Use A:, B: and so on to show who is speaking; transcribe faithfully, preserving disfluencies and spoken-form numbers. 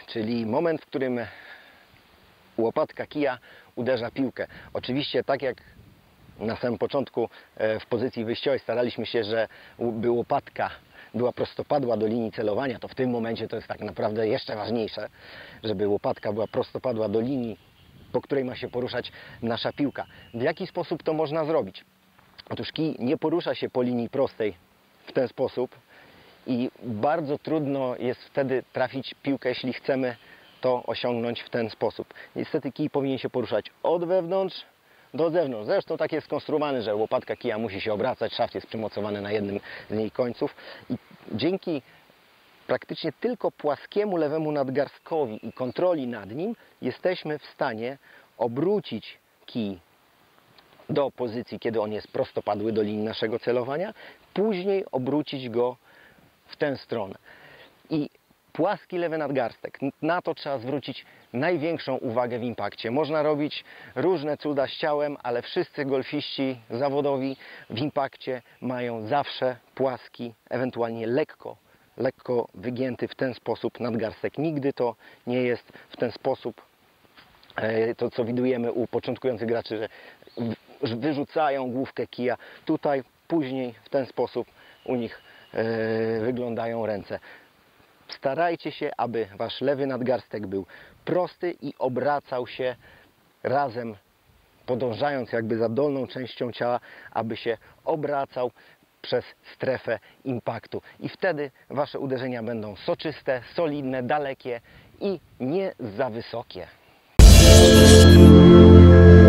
A: czyli moment, w którym łopatka kija uderza piłkę. Oczywiście tak jak na samym początku w pozycji wyjściowej staraliśmy się, żeby łopatka była prostopadła do linii celowania, to w tym momencie to jest tak naprawdę jeszcze ważniejsze, żeby łopatka była prostopadła do linii, po której ma się poruszać nasza piłka. W jaki sposób to można zrobić? Otóż kij nie porusza się po linii prostej w ten sposób i bardzo trudno jest wtedy trafić piłkę, jeśli chcemy to osiągnąć w ten sposób. Niestety kij powinien się poruszać od wewnątrz do zewnątrz. Zresztą tak jest skonstruowany, że łopatka kija musi się obracać, szaft jest przymocowany na jednym z jej końców i dzięki praktycznie tylko płaskiemu lewemu nadgarstkowi i kontroli nad nim jesteśmy w stanie obrócić kij do pozycji, kiedy on jest prostopadły do linii naszego celowania, później obrócić go w tę stronę. I płaski lewy nadgarstek, na to trzeba zwrócić największą uwagę w impakcie. Można robić różne cuda z ciałem, ale wszyscy golfiści zawodowi w impakcie mają zawsze płaski, ewentualnie lekko, lekko wygięty w ten sposób nadgarstek. Nigdy to nie jest w ten sposób, to co widujemy u początkujących graczy, że wyrzucają główkę kija. Tutaj później w ten sposób u nich wyglądają ręce. Starajcie się, aby wasz lewy nadgarstek był prosty i obracał się razem, podążając jakby za dolną częścią ciała, aby się obracał przez strefę impaktu. I wtedy wasze uderzenia będą soczyste, solidne, dalekie i nie za wysokie.